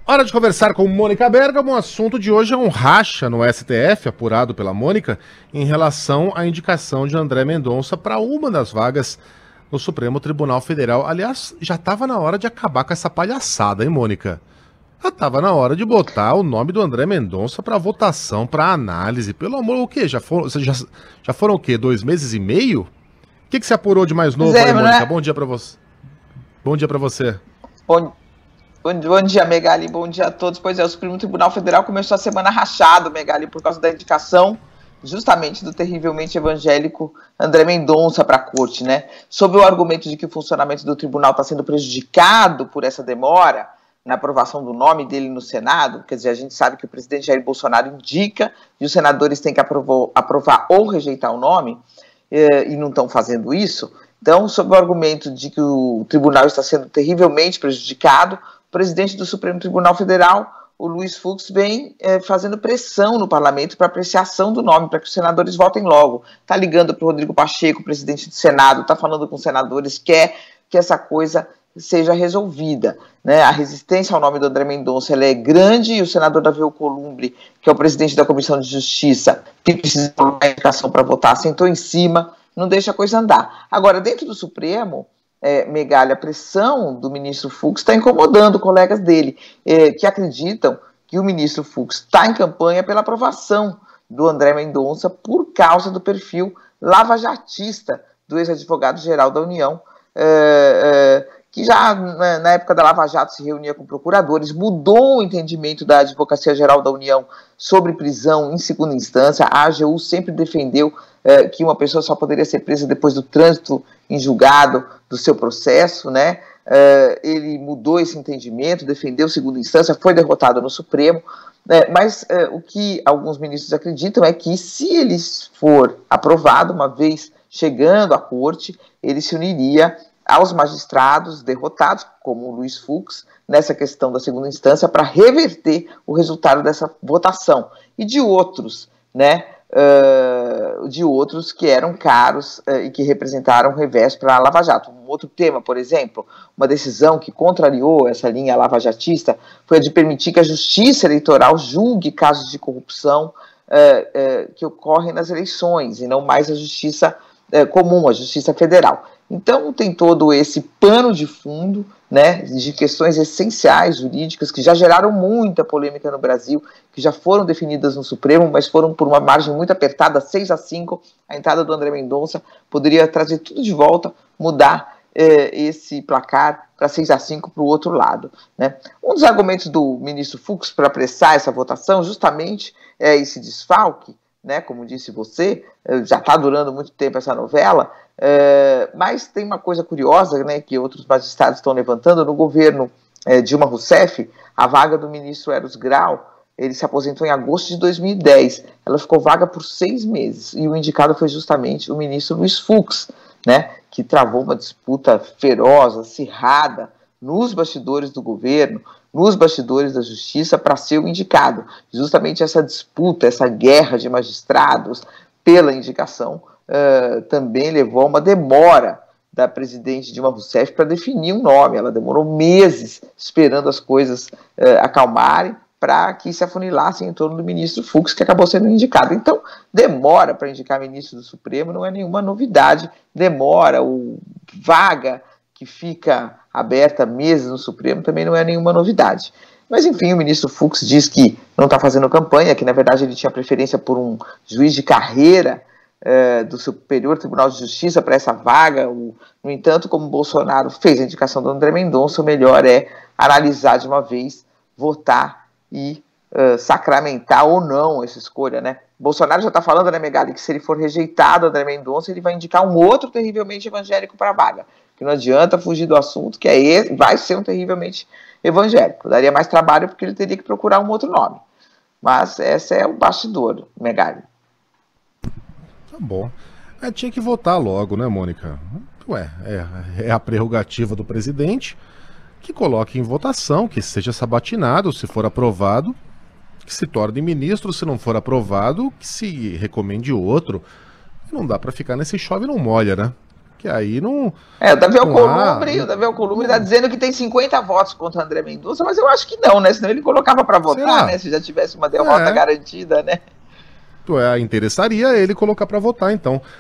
Hora de conversar com Mônica Bergamo. O assunto de hoje é um racha no STF, apurado pela Mônica, em relação à indicação de André Mendonça para uma das vagas no Supremo Tribunal Federal. Aliás, já estava na hora de acabar com essa palhaçada, hein, Mônica? Já estava na hora de botar o nome do André Mendonça para votação, para análise. Pelo amor, o quê? Já foram o quê? 2 meses e meio? O que você apurou de mais novo aí, Mônica? Né? Bom dia para você. Bom dia para você. Bom dia, Megali, bom dia a todos. Pois é, o Supremo Tribunal Federal começou a semana rachado, Megali, por causa da indicação justamente do terrivelmente evangélico André Mendonça para a corte, né? Sob o argumento de que o funcionamento do tribunal está sendo prejudicado por essa demora na aprovação do nome dele no Senado, quer dizer, a gente sabe que o presidente Jair Bolsonaro indica e os senadores têm que aprovar ou rejeitar o nome, e não estão fazendo isso. Então, sob o argumento de que o tribunal está sendo terrivelmente prejudicado, o presidente do Supremo Tribunal Federal, o Luiz Fux, vem fazendo pressão no parlamento para apreciação do nome, para que os senadores votem logo. Está ligando para o Rodrigo Pacheco, presidente do Senado, está falando com os senadores, quer que essa coisa seja resolvida, né? A resistência ao nome do André Mendonça ela é grande e o senador Davi Alcolumbre, que é o presidente da Comissão de Justiça, que precisa de uma indicação para votar, sentou em cima, não deixa a coisa andar. Agora, dentro do Supremo, Megali, a pressão do ministro Fux está incomodando colegas dele, que acreditam que o ministro Fux está em campanha pela aprovação do André Mendonça por causa do perfil lavajatista do ex-advogado-geral da União, que já na época da Lava Jato se reunia com procuradores, mudou o entendimento da Advocacia Geral da União sobre prisão em segunda instância. A AGU sempre defendeu que uma pessoa só poderia ser presa depois do trânsito em julgado do seu processo, né? Ele mudou esse entendimento, defendeu segunda instância, foi derrotado no Supremo, mas o que alguns ministros acreditam é que, se ele for aprovado, uma vez chegando à corte, ele se uniria aos magistrados derrotados, como o Luiz Fux, nessa questão da segunda instância, para reverter o resultado dessa votação. E de outros, né? De outros que eram caros e que representaram revés para a Lava Jato. Um outro tema, por exemplo, uma decisão que contrariou essa linha lavajatista foi a de permitir que a Justiça Eleitoral julgue casos de corrupção que ocorrem nas eleições, e não mais a Justiça comum, a Justiça Federal. Então tem todo esse pano de fundo, né, de questões essenciais jurídicas que já geraram muita polêmica no Brasil, que já foram definidas no Supremo, mas foram por uma margem muito apertada, 6-5, a entrada do André Mendonça poderia trazer tudo de volta, mudar esse placar para 6-5 para o outro lado, né? Um dos argumentos do ministro Fux para apressar essa votação justamente é esse desfalque, né, como disse você, já está durando muito tempo essa novela, mas tem uma coisa curiosa, né, que outros magistrados estão levantando. No governo Dilma Rousseff, a vaga do ministro Eros Grau, ele se aposentou em agosto de 2010, ela ficou vaga por 6 meses, e o indicado foi justamente o ministro Luiz Fux, né, que travou uma disputa feroz, acirrada, nos bastidores do governo, nos bastidores da justiça, para ser o indicado. Justamente essa disputa, essa guerra de magistrados pela indicação também levou a uma demora da presidente Dilma Rousseff para definir um nome. Ela demorou meses esperando as coisas acalmarem para que se afunilassem em torno do ministro Fux, que acabou sendo indicado. Então, demora para indicar ministro do Supremo não é nenhuma novidade. Demora, vaga que fica aberta meses no Supremo também não é nenhuma novidade. Mas, enfim, o ministro Fux diz que não está fazendo campanha, que, na verdade, ele tinha preferência por um juiz de carreira do Superior Tribunal de Justiça para essa vaga. No entanto, como Bolsonaro fez a indicação do André Mendonça, o melhor é analisar de uma vez, votar e sacramentar ou não essa escolha, né? Bolsonaro já está falando, né, Megali, que se ele for rejeitado, André Mendonça, ele vai indicar um outro terrivelmente evangélico para a vaga. Que não adianta fugir do assunto, que vai ser um terrivelmente evangélico. Daria mais trabalho porque ele teria que procurar um outro nome. Mas esse é o bastidor, Megali. Tá bom. Tinha que votar logo, né, Mônica? Ué, é a prerrogativa do presidente que coloque em votação, que seja sabatinado, se for aprovado, que se torne ministro, se não for aprovado, que se recomende outro. Não dá para ficar nesse chove e não molha, né? Que aí não... o Davi Alcolumbre está dizendo que tem 50 votos contra o André Mendonça, mas eu acho que não, né? Senão ele colocava para votar, né? Se já tivesse uma derrota garantida, né? Interessaria ele colocar para votar, então.